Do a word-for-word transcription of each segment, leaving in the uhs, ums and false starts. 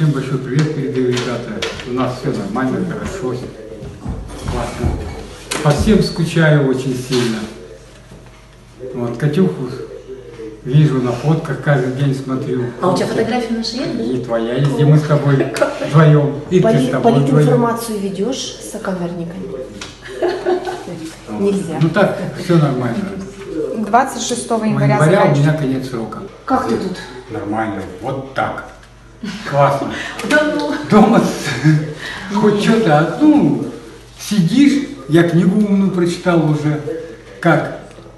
Всем большой привет передаю, ребята. У нас все нормально, хорошо, классно. По всем скучаю очень сильно. Вот, Катюху вижу на фотках, каждый день смотрю. А у тебя фотография наша есть? И твоя есть, где мы с тобой вдвоем. И ты с тобой вдвоем. Политинформацию ведешь с сокамерниками? Нельзя. Ну так, все нормально. двадцать шестого января января у меня конец срока. Как ты тут? Нормально, вот так. Классно. Да ну. Дома хоть что-то, ну, сидишь, я книгу умную прочитал уже, как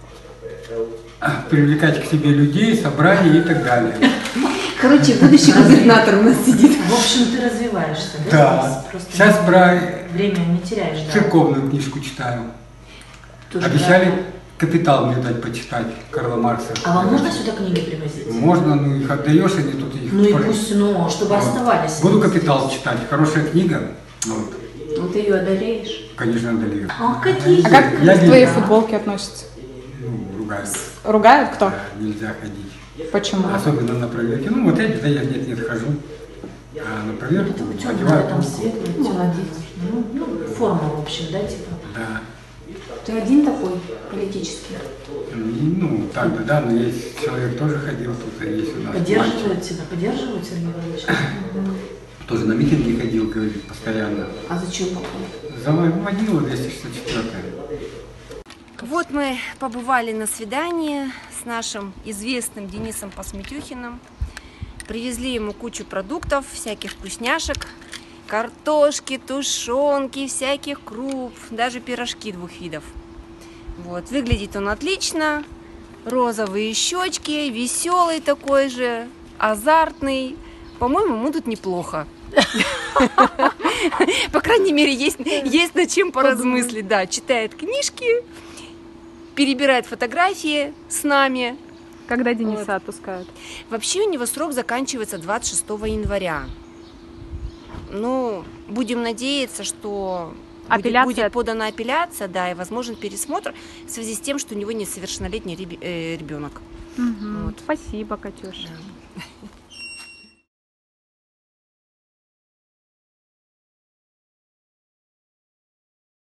привлекать к себе людей, собрания и так далее. Короче, будущий губернатор у нас сидит. В общем, ты развиваешься, да? Да. Просто Сейчас про время не теряешь, да? церковную книжку читаю. Тоже Обещали правильно. «Капитал» мне дать почитать, Карла Маркса. А вам можно сюда книги привозить? Можно, ну их отдаешь, они тут их... Ну и про- пусть, ну, чтобы Вот. оставались. Буду «Капитал» читать, хорошая книга. Вот. Ну ты ее одолеешь. Конечно, одолею. А какие? А как Я к твоей вижу. футболке относятся? Ну, ругают. Ругают кто? Да, нельзя ходить. Почему? Особенно на проверке. Ну, вот эти, да, я нет, нет, хожу. А на проверку Это у тебя одеваю там куртку. светлый, молодец. Ну, ну, форма, в общем, да, типа. Да. Ты один такой политический? И, ну, так бы, да, но есть человек тоже ходил тут, а есть у нас Поддерживают мальчик. тебя, поддерживают Сергей Иванович? Тоже на митинги ходил, говорит, постоянно. А зачем такой? Заводила двести шестьдесят четвёртая. Вот мы побывали на свидании с нашим известным Денисом Посметюхиным. Привезли ему кучу продуктов, всяких вкусняшек, картошки, тушенки, всяких круп, даже пирожки двух видов. Вот. Выглядит он отлично, розовые щечки, веселый такой же, азартный. По-моему, ему тут неплохо. По крайней мере, есть, есть над чем поразмыслить. Да, читает книжки, перебирает фотографии с нами. Когда Дениса Вот. отпускают? Вообще у него срок заканчивается двадцать шестого января. Ну, будем надеяться, что будет, Апелляция? будет подана апелляция, да, и возможен пересмотр в связи с тем, что у него несовершеннолетний ребенок. Угу. Вот. Спасибо, Катюш. Да.